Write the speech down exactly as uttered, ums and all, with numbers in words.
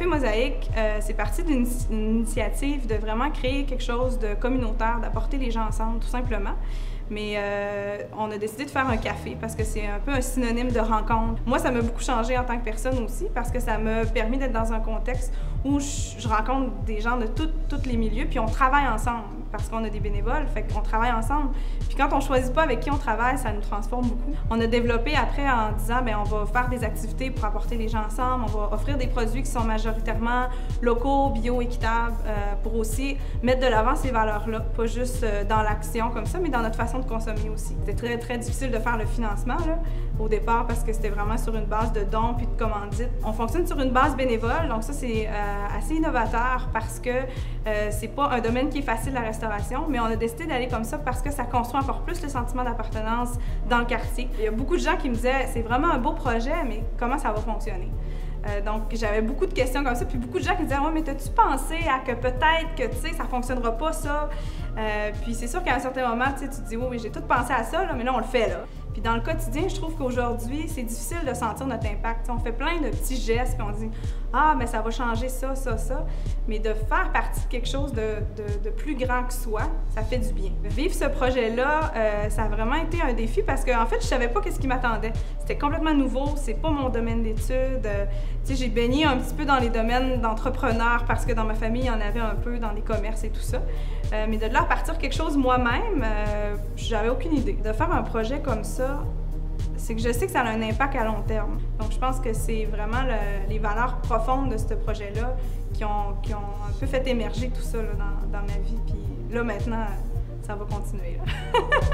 Mosaïque, euh, c'est parti d'une initiative de vraiment créer quelque chose de communautaire, d'apporter les gens ensemble, tout simplement. Mais euh, on a décidé de faire un café parce que c'est un peu un synonyme de rencontre. Moi, ça m'a beaucoup changé en tant que personne aussi parce que ça m'a permis d'être dans un contexte où je, je rencontre des gens de tous les milieux, puis on travaille ensemble parce qu'on a des bénévoles, fait qu'on travaille ensemble. Puis quand on choisit pas avec qui on travaille, ça nous transforme beaucoup. On a développé après en disant, bien, on va faire des activités pour apporter les gens ensemble, on va offrir des produits qui sont majoritairement locaux, bio, équitables, euh, pour aussi mettre de l'avant ces valeurs-là, pas juste euh, dans l'action comme ça, mais dans notre façon de consommer aussi. C'était très, très difficile de faire le financement là, au départ parce que c'était vraiment sur une base de dons puis de commandites. On fonctionne sur une base bénévole, donc ça c'est euh, assez innovateur parce que euh, c'est pas un domaine qui est facile à la restauration, mais on a décidé d'aller comme ça parce que ça construit encore plus le sentiment d'appartenance dans le quartier. Il y a beaucoup de gens qui me disaient « c'est vraiment un beau projet, mais comment ça va fonctionner? » Euh, donc, j'avais beaucoup de questions comme ça, puis beaucoup de gens qui me disaient « ouais, mais t'as-tu pensé à que peut-être que, tu sais, ça fonctionnera pas, ça? Euh, » Puis c'est sûr qu'à un certain moment, tu te dis « oui, oui, j'ai tout pensé à ça, là, mais là, on le fait, là. » Puis dans le quotidien, je trouve qu'aujourd'hui, c'est difficile de sentir notre impact. T'sais, on fait plein de petits gestes, puis on dit « ah, mais ça va changer ça, ça, ça. » Mais de faire partie de quelque chose de, de, de plus grand que soi, ça fait du bien. Vivre ce projet-là, euh, ça a vraiment été un défi parce qu'en en fait, je savais pas qu'est-ce qui m'attendait. C'était complètement nouveau, c'est pas mon domaine d'études. Euh, tu sais, j'ai baigné un petit peu dans les domaines d'entrepreneurs parce que dans ma famille, il y en avait un peu dans les commerces et tout ça. Euh, mais de là à partir quelque chose moi-même, euh, j'avais aucune idée. De faire un projet comme ça, c'est que je sais que ça a un impact à long terme. Donc je pense que c'est vraiment le, les valeurs profondes de ce projet-là qui ont, qui ont un peu fait émerger tout ça là, dans, dans ma vie. Puis là, maintenant, ça va continuer. Là.